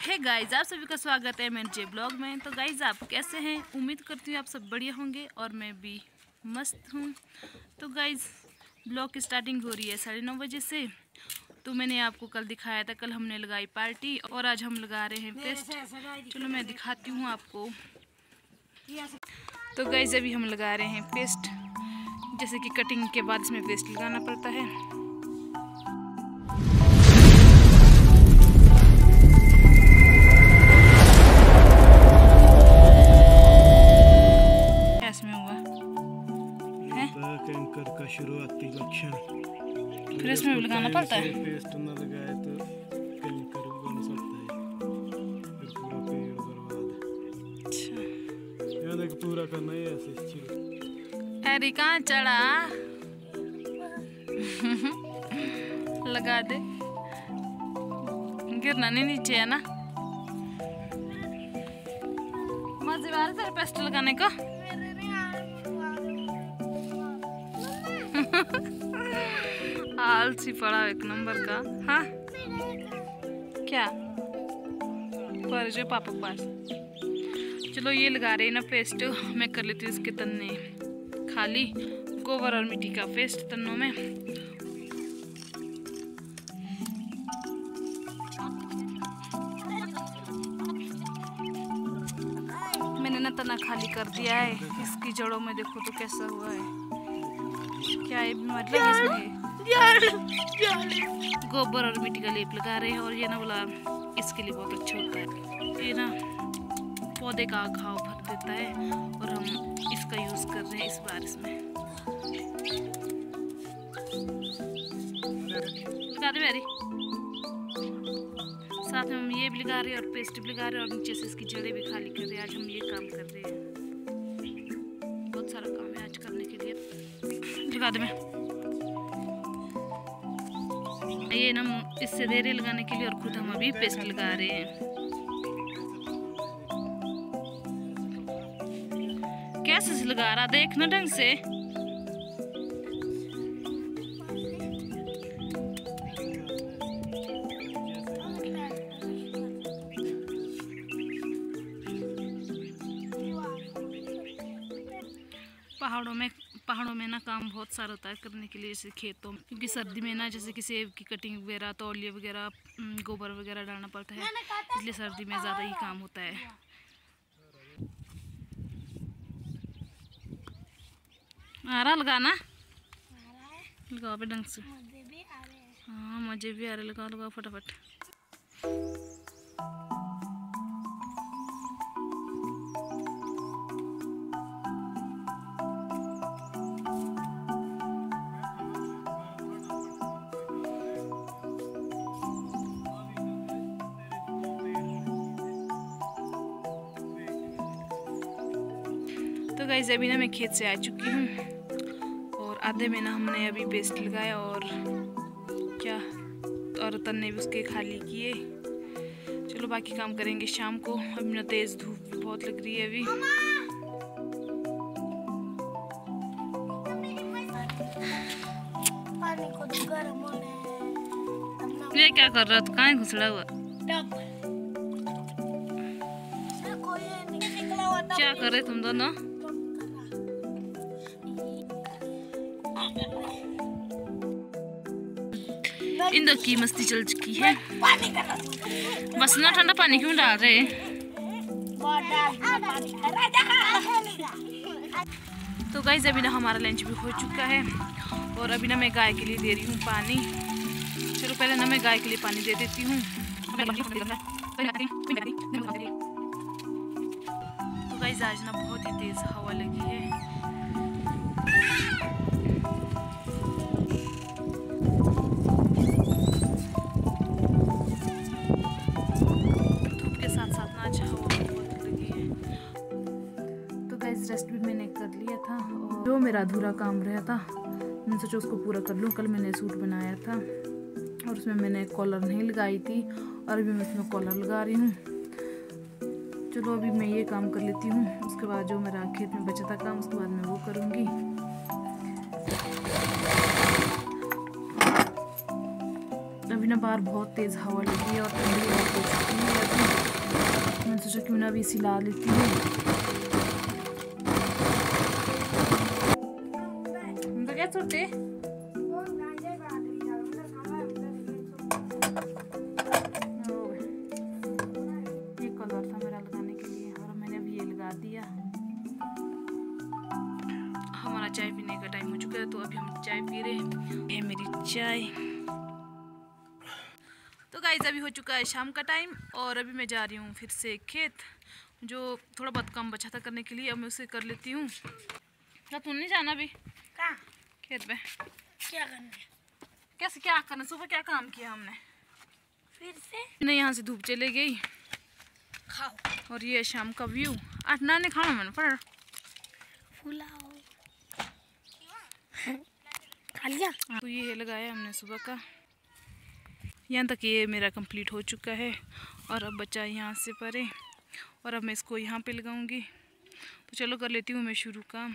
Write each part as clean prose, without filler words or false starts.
Hey guys, आप सभी का स्वागत है मेरे जे ब्लॉग में। तो गाइज, आप कैसे हैं? उम्मीद करती हूँ आप सब बढ़िया होंगे और मैं भी मस्त हूँ। तो गाइज, ब्लॉग की स्टार्टिंग हो रही है 9:30 बजे से। तो मैंने आपको कल दिखाया था, कल हमने लगाई पार्टी और आज हम लगा रहे हैं पेस्ट। चलो मैं दिखाती हूँ आपको। तो गाइज, अभी हम लगा रहे हैं पेस्ट। जैसे कि कटिंग के बाद इसमें पेस्ट लगाना पड़ता है। कैंकर का शुरुआती लक्षण। फिर इसमें भी लगाना पड़ता है। पेस्ट न लगाए तो कैंकर बन सकता है, फिर पूरा पेड़ बर्बाद। अच्छा, यहाँ देख पूरा करना है ऐसे चिरो। अरे कहाँ चढ़ा लगा दे, गिरना नहीं नीचे है ना। मजे वाला तेरे पेस्ट लगाने को। आलसी पड़ा एक नंबर का। हाँ क्या पर जो पापा के पास। चलो ये लगा रहे हैं ना पेस्ट। मैं कर लेती हूँ इसके तन्ने खाली, गोबर और मिट्टी का पेस्ट तन्नों में। मैंने ना तना खाली कर दिया है। इसकी जड़ों में देखो तो कैसा हुआ है। क्या ये बीमारी लगी इसमें? गोबर और मिट्टी का लेप लगा रहे हैं और ये ना बोला इसके लिए बहुत अच्छा होता है। ये ना पौधे का घाव भर देता है और हम इसका यूज कर रहे हैं इस बार इसमें। लगा दे मेरी। साथ में हम ये भी लगा रहे हैं और पेस्ट भी लगा रहे हैं और नीचे से इसकी जड़ें भी खाली कर रहे हैं। आज हम ये काम कर रहे हैं। बहुत सारा काम है आज करने के लिए। लगा दे मैं ये ना इससे दे रहे लगाने के लिए और खुद हम अभी पेस्ट लगा रहे हैं। कैसे से लगा रहा देखना ढंग से। पहाड़ों में ना काम बहुत सारा होता है करने के लिए, जैसे खेतों में। क्योंकि सर्दी में ना जैसे कि सेब की कटिंग वगैरह, तौलिया वगैरह, गोबर वगैरह डालना पड़ता है, इसलिए सर्दी में ज़्यादा ही काम होता है। आ रहा लगाना, लगाओ पे ढंग से। हाँ मजे भी आ रहे, लगाओ लगाओ फटाफट। तो गाइस, अभी ना मैं खेत से आ चुकी हूँ और आधे में ना हमने अभी पेस्ट लगाया और क्या और तन्ने भी उसके खाली किए। चलो बाकी काम करेंगे शाम को। अभी ना तेज धूप भी बहुत लग रही है अभी। ये क्या कर रहा? तू कहाँ घुसड़ा हुआ? क्या कर रहे तुम दोनों? इन दो की मस्ती चल चुकी है। बस ना ठंडा पानी क्यों डाल रहे? तो गाइस, अभी ना हमारा लंच भी हो चुका है और अभी ना मैं गाय के लिए दे रही हूँ पानी। चलो पहले ना मैं गाय के लिए पानी दे देती हूँ। तो गाइस, आज ना बहुत ही तेज हवा लगी है। धूप के साथ साथ ना आज हवा बहुत लगी है। तो गाइस, रेस्ट भी मैंने कर लिया था और जो मेरा अधूरा काम रहा था मैंने सोचा उसको पूरा कर लूँ। कल मैंने सूट बनाया था और उसमें मैंने कॉलर नहीं लगाई थी और अभी मैं उसमें कॉलर लगा रही हूँ। चलो अभी मैं ये काम कर लेती हूँ, उसके बाद जो मेरा खेत में बचा था काम उसके बाद मैं वो करूँगी। अभी ना बाहर बहुत तेज़ हवा लगी है और ठंडी हवा हो चुकी है। अपना भी सिला लेती हूँ। तो क्या छोटे ये कलर था मेरा लगाने के लिए और मैंने अभी ये लगा दिया। हमारा चाय पीने का टाइम हो चुका है तो अभी हम चाय पी रहे हैं। ये मेरी चाय। तो गाइस अभी हो चुका है शाम का टाइम और अभी मैं जा रही हूँ फिर से खेत, जो थोड़ा बहुत काम बचा था करने के लिए, अब मैं उसे कर लेती हूँ। क्या तू नहीं जाना अभी कहाँ? खेत में? क्या करना? कैसे क्या करना? सुबह क्या काम किया हमने? फिर से नहीं, यहाँ से धूप चले गई खाओ और ये शाम का व्यू। आज ना नहीं खाना मैंने पर फुलाओ खा लिया। तो ये लगाया हमने सुबह का। यहाँ तक ये मेरा कंप्लीट हो चुका है और अब बचा यहाँ से परे और अब मैं इसको यहाँ पे लगाऊंगी। तो चलो कर लेती हूँ मैं शुरू काम।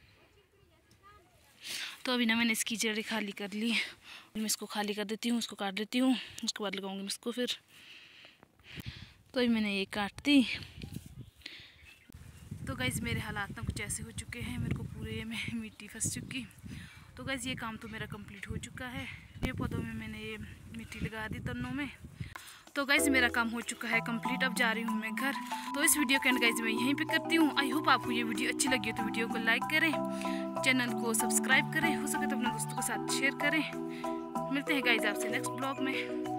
तो अभी ना मैंने इसकी जड़ें खाली कर ली, मैं इसको खाली कर देती हूँ, उसको काट देती हूँ, उसके बाद लगाऊंगी मैं इसको फिर। तो अभी मैंने ये काट दी। तो गाइस मेरे हालात ना कुछ ऐसे हो चुके हैं, मेरे को पूरे में मिट्टी फंस चुकी। तो गाइस ये काम तो मेरा कंप्लीट हो चुका है। ये पौधों में मैंने ये मिट्टी लगा दी तन्नों में। तो गाइस मेरा काम हो चुका है कंप्लीट, अब जा रही हूँ मैं घर। तो इस वीडियो के एंड गाइस मैं यहीं पे करती हूँ। आई होप आपको ये वीडियो अच्छी लगी हो तो वीडियो को लाइक करें, चैनल को सब्सक्राइब करें, हो सके तो अपने दोस्तों के साथ शेयर करें। मिलते हैं गाइस आपसे नेक्स्ट ब्लॉग में।